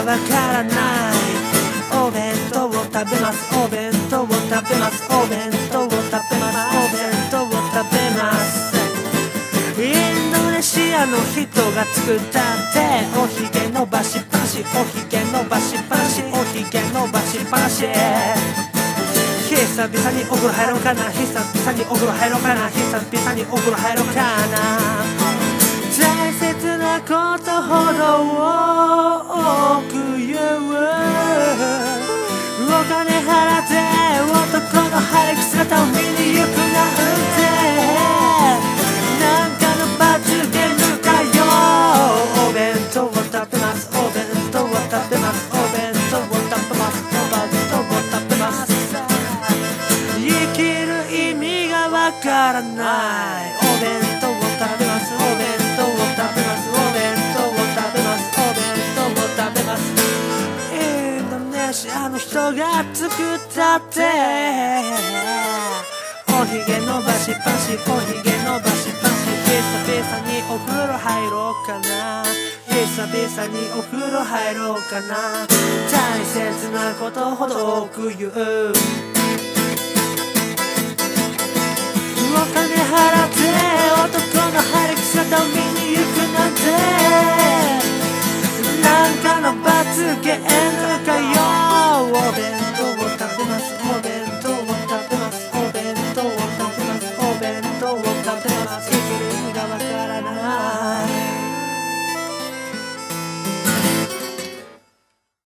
わからない。お弁当を食べます、お弁当を食べます、お弁当を食べます、お弁当を食べます。インドネシアの人が作ったっておひげ伸ばしっぱなし、おひげ伸ばしっぱなし、おひげ伸ばしっぱなし。久々にお風呂入ろうかな、久々にお風呂入ろうかな、久々にお風呂入ろうかな。大切なことほど多く言う。お金払って男の晴れ着姿を見に行くなんて、なんかの罰ゲームかよ。お弁当を食べます、お弁当を食べます、お弁当を食べます、お弁当を食べます。生きる意味がわからない。お弁当を食べます、お弁当を食べます、お弁当を食べます、お弁当を食べます。インドネシアの人が作ったっておひげ伸ばしっぱなし、おひげ伸ばしっぱなし。久々にお風呂入ろうかな、久々にお風呂入ろうかな。大切なことほど多く言う。お金払って男の晴れ着姿を見に行くなんて、なんかの罰ゲームかよ。